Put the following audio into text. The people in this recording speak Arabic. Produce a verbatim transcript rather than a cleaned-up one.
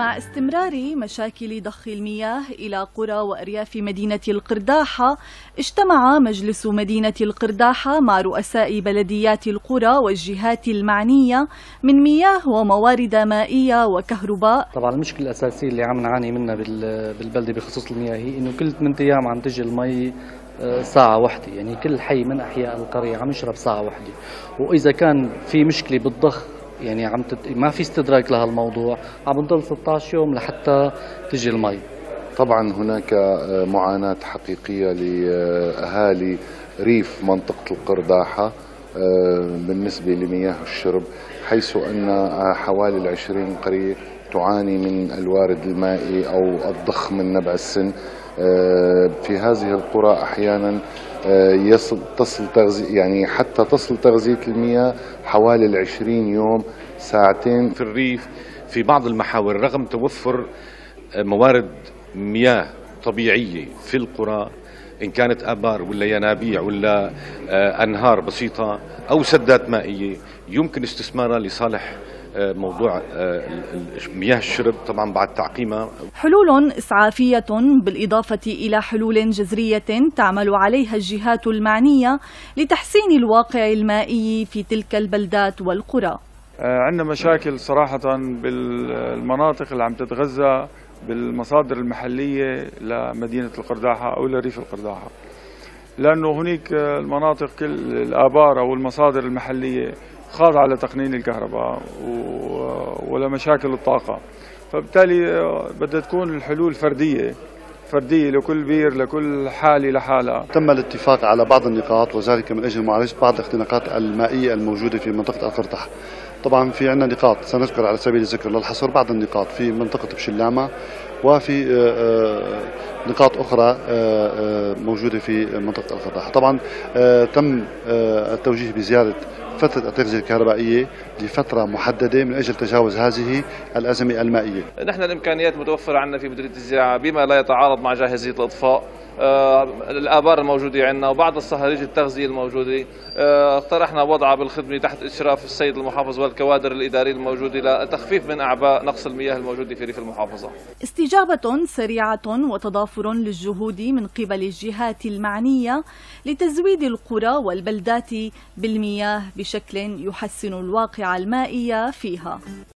مع استمرار مشاكل ضخ المياه إلى قرى وأرياف مدينة القرداحة، اجتمع مجلس مدينة القرداحة مع رؤساء بلديات القرى والجهات المعنية من مياه وموارد مائية وكهرباء. طبعا المشكلة الأساسية اللي عم نعاني منها بالبلدة بخصوص المياه هي إنه كل ثمان أيام عم تجي المي ساعة واحدة، يعني كل حي من أحياء القرية عم يشرب ساعة واحدة، وإذا كان في مشكلة بالضخ يعني عم تت... ما في استدراك لهالموضوع، عم نضل ستة عشر يوم لحتى تجي المي. طبعا هناك معاناة حقيقية لأهالي ريف منطقة القرداحة بالنسبة لمياه الشرب، حيث أن حوالي العشرين قرية تعاني من الوارد المائي أو الضخ من نبع السن. في هذه القرى أحيانا يصل تصل تغذية يعني حتى تصل تغذية المياه حوالي العشرين يوم ساعتين. في الريف في بعض المحاور رغم توفر موارد مياه طبيعية في القرى، إن كانت آبار ولا ينابيع ولا أنهار بسيطة أو سدات مائية يمكن استثمارها لصالح موضوع مياه الشرب، طبعا بعد تعقيمها. حلول إسعافية بالإضافة إلى حلول جذرية تعمل عليها الجهات المعنية لتحسين الواقع المائي في تلك البلدات والقرى. عندنا مشاكل صراحة بالمناطق اللي عم تتغذى بالمصادر المحلية لمدينة القرداحة أو لريف القرداحة، لأنه هناك المناطق كل الآبار أو المصادر المحلية خاضعة لتقنين الكهرباء ولا مشاكل الطاقة، فبالتالي بدها تكون الحلول فردية فردية لكل بير لكل حالة لحالها. تم الاتفاق على بعض النقاط وذلك من أجل معالجة بعض الاختناقات المائية الموجودة في منطقة القرداحة. طبعا في عندنا نقاط سنذكر على سبيل الذكر للحصر بعض النقاط في منطقة بشلامة، وفي نقاط أخرى موجودة في منطقة القرداحة. طبعا تم التوجيه بزيادة فترة التغذية الكهربائية لفترة محددة من أجل تجاوز هذه الأزمة المائية. نحن الإمكانيات متوفرة عندنا في مديرية الزراعة بما لا يتعارض مع جاهزية الإطفاء، آه الآبار الموجودة عندنا وبعض الصهاريج التغذية الموجودة. آه اقترحنا وضعها بالخدمة تحت إشراف السيد المحافظ والكوادر الإدارية الموجودة لتخفيف من أعباء نقص المياه الموجودة في ريف المحافظة. استجابة سريعة وتضافر للجهود من قبل الجهات المعنية لتزويد القرى والبلدات بالمياه بشكل يحسن الواقع المائي فيها.